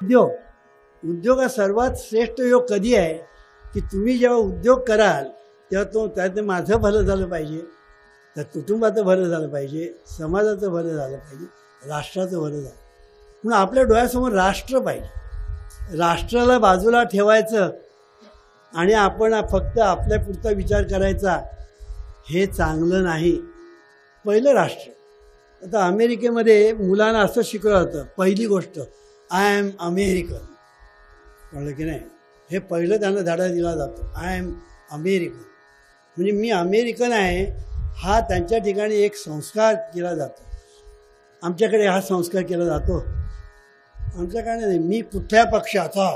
उद्योग हा सर्वात श्रेष्ठ योग कधी आहे की तुम्ही जेव्हा उद्योग कराल तेव्हा त्यात माझं भलं झालं पाहिजे, त्या कुटुंबाचं भलं झालं पाहिजे, समाजाचं भलं झालं पाहिजे, राष्ट्राचं भलं झालं. म्हणून आपल्या डोळ्यासमोर राष्ट्र पाहिजे. राष्ट्राला बाजूला ठेवायचं आणि आपण फक्त आपल्या पुरता विचार करायचा, हे चांगलं नाही. पहिलं राष्ट्र. आता अमेरिकेमध्ये मुलांना असं शिकवलं होतं, पहिली गोष्ट आय एम अमेरिकन. कळलं की नाही? हे पहिलं त्यांना धडा दिला जातो, आय एम अमेरिकन. म्हणजे मी अमेरिकन आहे हा त्यांच्या ठिकाणी एक संस्कार केला जातो. आमच्याकडे हा संस्कार केला जातो? आमच्याकडे नाही. मी कुठल्या पक्षाचा,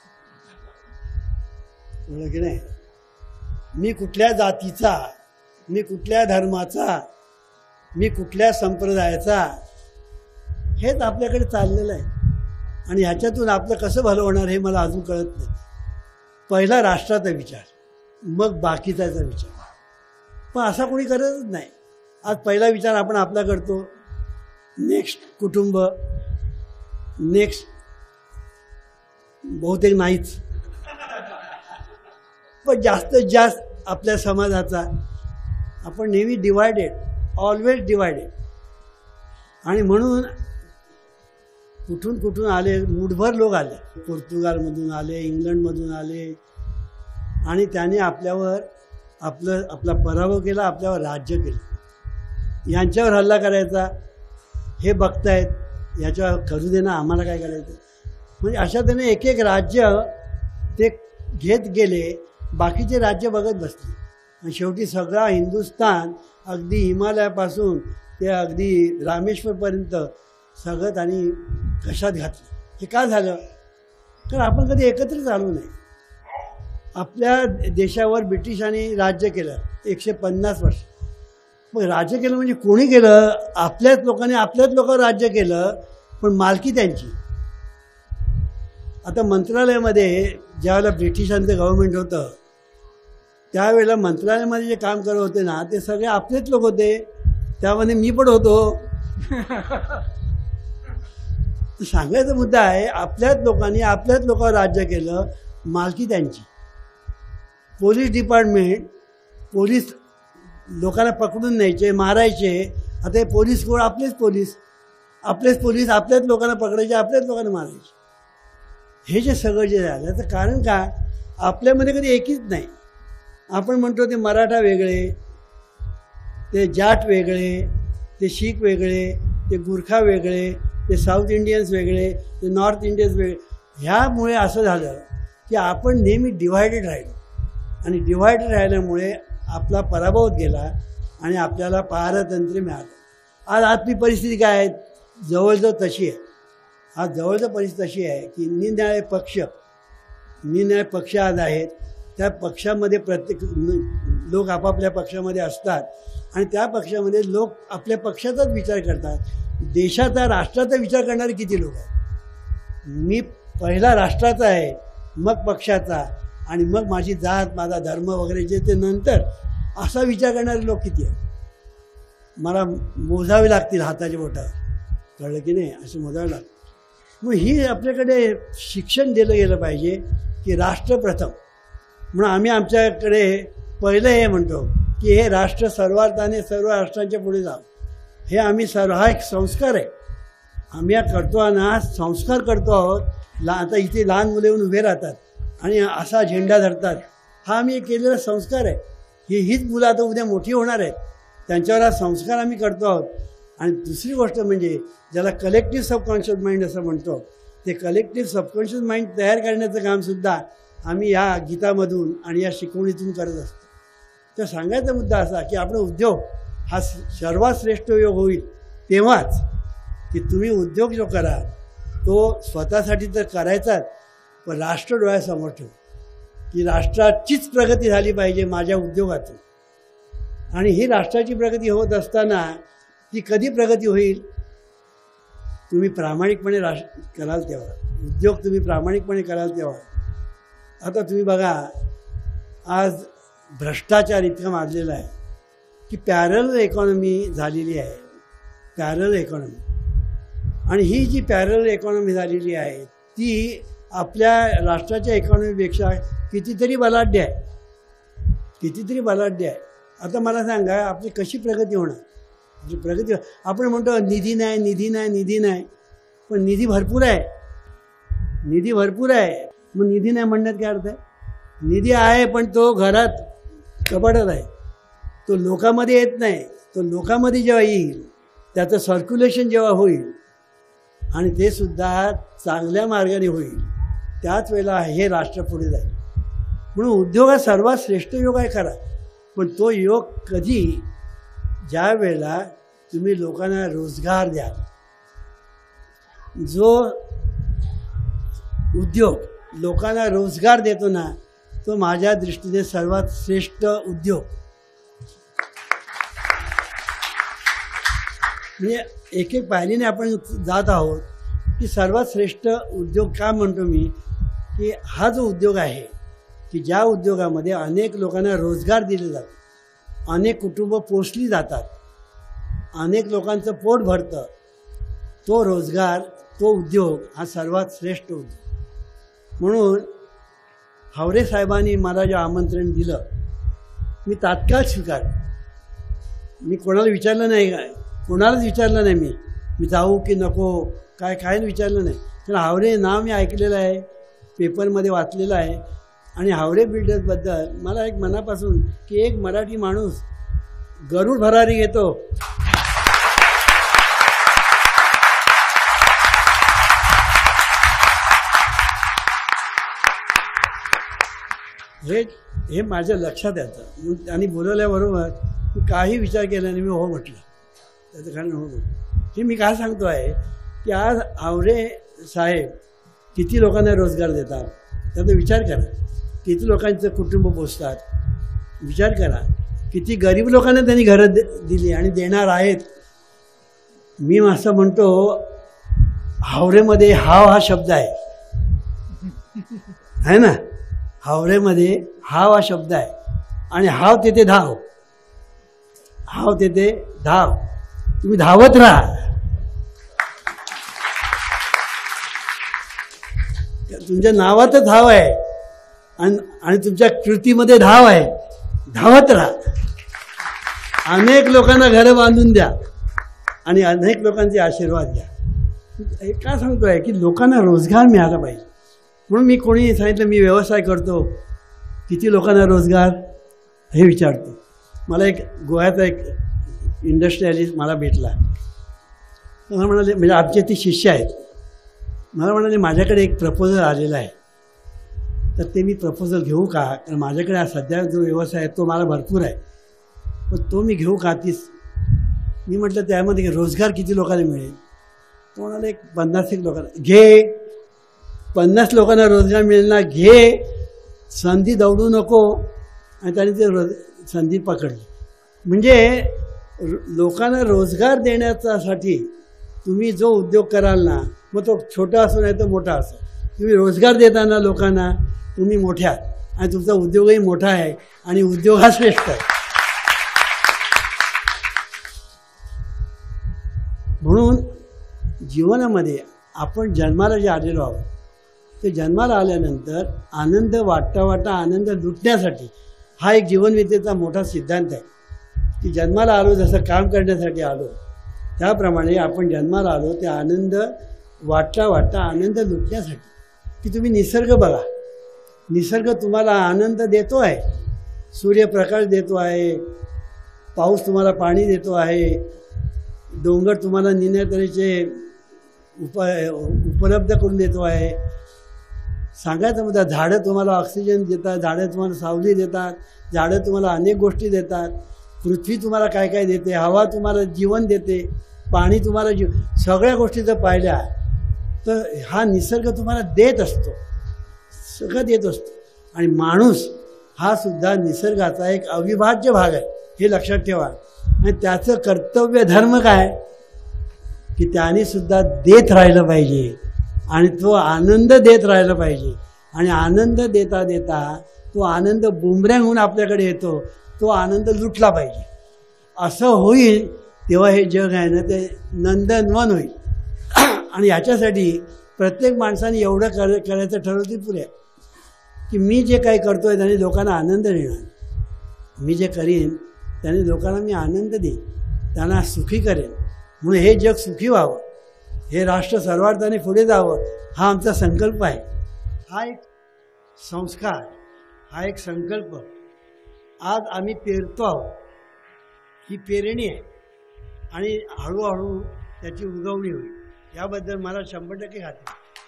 कळलं की नाही? मी कुठल्या जातीचा, मी कुठल्या धर्माचा, मी कुठल्या संप्रदायाचा, हेच आपल्याकडे चाललेलं आहे. आणि ह्याच्यातून आपलं कसं भलं होणार हे मला अजून कळत नाही. पहिला राष्ट्राचा विचार, मग बाकीचाचा विचार. पण असा कोणी करतच नाही. आज पहिला विचार आपण आपला करतो, नेक्स्ट कुटुंब, नेक्स्ट बहुतेक नाहीच, पण जास्तीत जास्त आपल्या समाजाचा. आपण नेहमी डिवायडेड, ऑलवेज डिवायडेड. आणि म्हणून कुठून आले, मुठभर लोक आले, पोर्तुगालमधून आले, इंग्लंडमधून आले, आणि त्याने आपल्यावर आपला पराभव केला, आपल्यावर राज्य केलं. यांच्यावर हल्ला करायचा हे बघतायत, याच्यावर करू दे ना, आम्हाला काय करायचं. म्हणजे अशा त्याने एक एक राज्य ते घेत गेले, बाकीचे राज्य बघत बसले. आणि शेवटी सगळा हिंदुस्थान अगदी हिमालयापासून ते अगदी रामेश्वरपर्यंत सगळं त्यांनी कशात घातलं. हे का झालं? कारण आपण कधी एकत्रच आलो नाही. आपल्या देशावर ब्रिटिशांनी राज्य केलं 150 वर्ष. मग राज्य केलं म्हणजे कोणी केलं? आपल्याच लोकांनी आपल्याच लोकांवर राज्य केलं, पण मालकी त्यांची. आता मंत्रालयामध्ये ज्यावेळेला ब्रिटिशांचं गव्हर्नमेंट होतं त्यावेळेला मंत्रालयामध्ये जे काम करत होते ना, ते सगळे आपलेच लोक होते. त्यामध्ये मी पण होतो. सांगायचा मुद्दा आहे, आपल्याच लोकांनी आपल्याच लोकांवर राज्य केलं, मालकी त्यांची. पोलीस डिपार्टमेंट, पोलीस लोकांना पकडून न्यायचे, मारायचे. आता हे पोलीस कोण? आपलेच पोलीस आपल्याच लोकांना पकडायचे, आपल्याच लोकांना मारायचे. हे जे सगळं जे झालं त्याचं कारण काय? आपल्यामध्ये कधी एकीच नाही. आपण म्हणतो ते मराठा वेगळे, ते जाट वेगळे, ते शीख वेगळे, ते गुरखा वेगळे, ते साऊथ इंडियन्स वेगळे, ते नॉर्थ इंडियन्स वेगळे. ह्यामुळे असं झालं की आपण नेहमी डिव्हायडेड राहिलो. आणि डिव्हायडेड राहिल्यामुळे आपला पराभव गेला आणि आपल्याला पारतंत्र्य मिळालं. आज आपली परिस्थिती काय आहे? जवळजवळ तशी आहे. आज जवळजवळ परिस्थिती तशी आहे की निरनिराळे पक्ष आज आहेत. त्या पक्षामध्ये प्रत्येक लोक आपापल्या पक्षामध्ये असतात आणि त्या पक्षामध्ये लोक आपल्या पक्षाचाच विचार करतात. देशाचा, राष्ट्राचा विचार करणारे किती लोक आहेत? मी पहिला राष्ट्राचा आहे, मग पक्षाचा, आणि मग माझी जात, माझा धर्म वगैरे जे ते नंतर, असा विचार करणारे लोक किती आहेत? मला मोजावे लागतील हाताच्या बोटावर. कळलं की नाही? असं मोजावं लागतं. मग ही आपल्याकडे शिक्षण दिलं गेलं पाहिजे की राष्ट्र प्रथम. म्हणून आम्ही आमच्याकडे पहिलं हे म्हणतो की हे राष्ट्र सर्वार्थाने सर्व राष्ट्रांच्या पुढे जावं. हे आम्ही हा एक संस्कार आहे. आम्ही करतो ना, संस्कार करतो आहोत. आता इथे लहान मुले येऊन उभे राहतात आणि असा झेंडा धरतात. हा आम्ही केलेला संस्कार आहे. हीच मुलं आता उद्या मोठी होणार आहेत, त्यांच्यावर हा संस्कार आम्ही करतो आहोत. आणि दुसरी गोष्ट म्हणजे ज्याला कलेक्टिव्ह सबकॉन्शियस माइंड असं म्हणतो, ते कलेक्टिव्ह सबकॉन्शियस माइंड तयार करण्याचं कामसुद्धा आम्ही या गीतामधून आणि या शिकवणीतून करत असतो. तर सांगायचा मुद्दा असा की आपला उद्योग हा सर्वात श्रेष्ठ योग होईल तेव्हाच की तुम्ही उद्योग जो करा तो स्वतःसाठी तर करायचाच, पण राष्ट्र डोळ्यासमोर ठेवू की राष्ट्राचीच प्रगती झाली पाहिजे माझ्या उद्योगातून. आणि ही राष्ट्राची प्रगती होत असताना ती कधी प्रगती होईल? तुम्ही प्रामाणिकपणे कराल तेव्हा. उद्योग तुम्ही प्रामाणिकपणे कराल तेव्हा. आता तुम्ही बघा, आज भ्रष्टाचार इतका माजलेला आहे की पॅरल इकॉनॉमी झालेली आहे. पॅरल इकॉनॉमी. आणि ही जी पॅरल इकॉनॉमी झालेली आहे ती आपल्या राष्ट्राच्या इकॉनॉमीपेक्षा कितीतरी बलाढ्य आहे, कितीतरी बलाढ्य आहे. आता मला सांगा आपली कशी प्रगती होणार? आपली प्रगती, आपण म्हणतो निधी नाही, निधी नाही, निधी नाही, पण निधी भरपूर आहे, निधी भरपूर आहे. मग निधी नाही म्हणण्यात काय अर्थ आहे? निधी आहे पण तो घरात कपाटात आहे, तो लोकांमध्ये येत नाही. तो लोकांमध्ये जेव्हा येईल, त्याचं सर्क्युलेशन जेव्हा होईल आणि ते सुद्धा चांगल्या मार्गाने होईल, त्याच वेळेला हे राष्ट्र पुढे जाईल. म्हणून उद्योग हा सर्वात श्रेष्ठ योग आहे खरा, पण तो योग कधी? ज्या वेळेला तुम्ही लोकांना रोजगार द्याल. जो उद्योग लोकांना रोजगार देतो ना, तो माझ्या दृष्टीने सर्वात श्रेष्ठ उद्योग. म्हणजे एक एक पायरीने आपण जात आहोत की सर्वात श्रेष्ठ उद्योग का म्हणतो मी? की हा जो उद्योग आहे की ज्या उद्योगामध्ये अनेक लोकांना रोजगार दिले जातात, अनेक कुटुंब पोषली जातात, अनेक लोकांचं पोट भरतं, तो रोजगार, तो उद्योग हा सर्वात श्रेष्ठ उद्योग. म्हणून हावरे साहेबांनी मला जे आमंत्रण दिलं मी तात्काळ स्वीकारलं. मी कोणाला विचारलं नाही, कोणालाच विचारलं नाही मी जाऊ की नको, काय विचारलं नाही. तर हावरे नाव मी ऐकलेलं आहे, पेपरमध्ये वाचलेलं आहे. आणि हावरे बिल्डर्सबद्दल मला एक मनापासून की एक मराठी माणूस गरुड भरारी घेतो, हे माझ्या लक्षात येतं. आणि बोलवल्याबरोबर मी काही विचार केला नाही, मी हो म्हटलं. त्याचं कारण हो म्हटलं. हे मी काय सांगतो आहे की आज हावरे साहेब किती लोकांना रोजगार देतात, त्याचा विचार करा. किती लोकांचं कुटुंब पोसतात, विचार करा. किती गरीब लोकांना त्यांनी घरं दिली आणि देणार आहेत. मी असं म्हणतो, हावरेमध्ये हाव हा शब्द आहे ना, हावरेमध्ये हाव हा शब्द आहे. आणि हाव तेथे धाव, हाव तेथे धाव. तुम्ही धावत राहा. तुमच्या नावातच धाव आहे आणि तुमच्या कृतीमध्ये धाव आहे. धावत राहा. अनेक लोकांना घरं बांधून द्या आणि अनेक लोकांचे आशीर्वाद घ्या. हे का सांगतो आहे की लोकांना रोजगार मिळाला पाहिजे. म्हणून मी कोणी सांगितलं मी व्यवसाय करतो, किती लोकांना रोजगार हे विचारतो. मला एक गोव्याचा एक इंडस्ट्रियलिस्ट मला भेटला. मला म्हणाले, म्हणजे आमचे ते शिष्य आहेत, मला म्हणाले माझ्याकडे एक प्रपोजल आलेला आहे, तर ते मी प्रपोजल घेऊ का? कारण माझ्याकडे सध्या जो व्यवसाय आहे तो मला भरपूर आहे, पण तो मी घेऊ का? मी म्हटलं त्यामध्ये रोजगार किती लोकांना मिळेल? तो म्हणाले एक 50 लोकांना. घे, 50 लोकांना रोजगार मिळेल ना, घे. संधी दौडू नको. आणि त्याने ते संधी पकडली. म्हणजे लोकांना रोजगार देण्यासाठी तुम्ही जो उद्योग कराल ना, मग तो छोटा असो नाही तर मोठा असो, तुम्ही रोजगार देताना लोकांना तुम्ही मोठ्या आणि तुमचा उद्योगही मोठा आहे आणि उद्योग हा श्रेष्ठ आहे. म्हणून जीवनामध्ये आपण जन्माला जे आलेलो आहोत, ते जन्माला आल्यानंतर आनंद वाटता आनंद लुटण्यासाठी हा एक जीवनविद्येचा मोठा सिद्धांत आहे. की जन्माला आलो जसं काम करण्यासाठी आलो, त्याप्रमाणे आपण जन्माला आलो ते आनंद वाटता आनंद लुटण्यासाठी. की तुम्ही निसर्ग बघा, निसर्ग तुम्हाला आनंद देतो आहे. सूर्यप्रकाश देतो आहे, पाऊस तुम्हाला पाणी देतो आहे, डोंगर तुम्हाला निन्या तऱ्हेचे उपलब्ध करून देतो आहे. सांगायचं म्हणजे झाडं तुम्हाला ऑक्सिजन देतात, झाडं तुम्हाला सावली देतात, झाडं तुम्हाला अनेक गोष्टी देतात. पृथ्वी तुम्हाला काय काय देते, हवा तुम्हाला जीवन देते, पाणी तुम्हाला सगळ्या गोष्टी जर पाहिल्या तर हा निसर्ग तुम्हाला देत असतो, सगळं देत असतो. आणि माणूस हा सुद्धा निसर्गाचा एक अविभाज्य भाग आहे, हे लक्षात ठेवा. आणि त्याचं कर्तव्य धर्म काय की त्याने सुद्धा देत राहिलं पाहिजे आणि तो आनंद देत राहिला पाहिजे. आणि आनंद देता देता तो आनंद बुमरँग होऊन आपल्याकडे येतो, तो आनंद लुटला पाहिजे. असं होईल तेव्हा हे जग आहे ना ते नंदनवन होईल. आणि याच्यासाठी प्रत्येक माणसाने एवढं करायचं ठरवतील पुरे की मी जे काही करतो आहे त्याने लोकांना आनंद देणार, मी जे करीन त्याने लोकांना मी आनंद देईन, त्यांना सुखी करेन, म्हणून हे जग सुखी व्हावं, हे राष्ट्र सर्वार्थाने पुढे जावं, हा आमचा संकल्प आहे. हा एक संस्कार, हा एक संकल्प आज आम्ही पेरतो आहोत. ही पेरणी आहे आणि हळूहळू त्याची उगवणी होईल, याबद्दल मला 100% खात्री.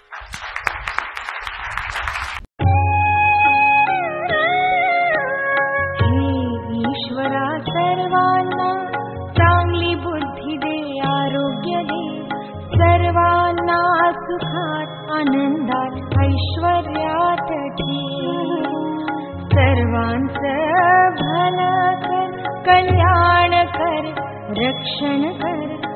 ईश्वरा सर्वांना चांगली बुद्धी दे, आरोग्य दे, सर्वांना सुखात आनंदात ऐश्वर्यात ठेव, सर्वांचं भलं कर, कल्याण कर, रक्षण कर,